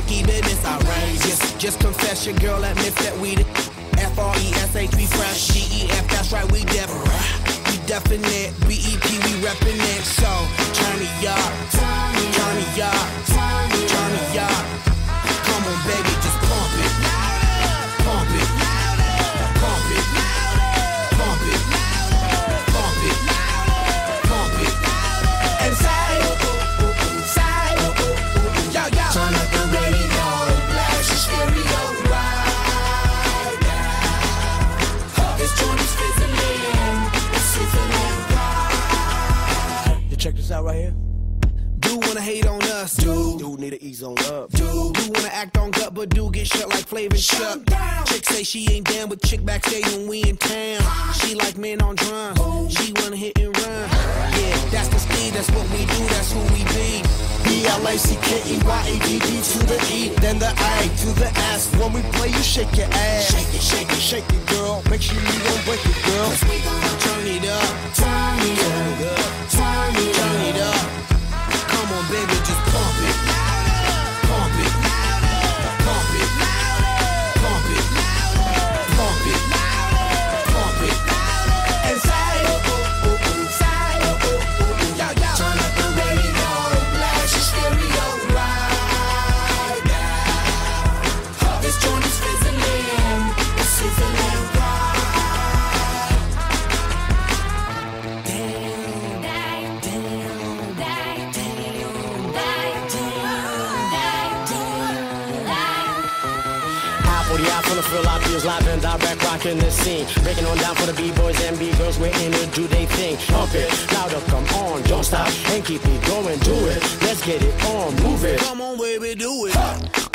risky business, outrageous. Just confess your girl admits that we the F-R-E-S-H, we fresh. G-E-F, that's right, we def. We definite, B-E-P, we reppin' it. So, turn it up, turn it up, turn it up. Come on, baby, just pump it. Pump it. Pump it. Pump it. Pump it. Pump it. And say, yo, yo. Turn up the radio, blast your stereo right now. This joint is fizzling, it's sizzling right. You check this out right here. Dude wanna hate on us, dude need to ease on up. Dude wanna act on gut, but dude get shut like Flavor Chuck. Chick say she ain't down, but chick backstage when we in town. She like men on drums, she wanna hit and run. Yeah, that's the speed, that's what we do, that's who we be. B-L-A-C-K-E-Y-A-D-D to the E, then the A to the S. When we play, you shake your ass. Shake it, shake it, shake it, girl. Make sure you don't break it, girl. Cause we gon' turn it up, turn it up, turn it up. Come on, baby, just pump it. Pump it. Pump it. Pump it. Pump it. Pump it. And say, yo, yo. Turn up the radio, blast your stereo right now. This joint is fizzling, it's sizzling right. Full of feel, I feels live and direct, rocking the scene. Breaking on down for the B-boys and B-girls, we're in to do they thing. Pump it, louder, come on, don't stop, and keep it going, do it. Let's get it on, move it. Come on, baby, do it.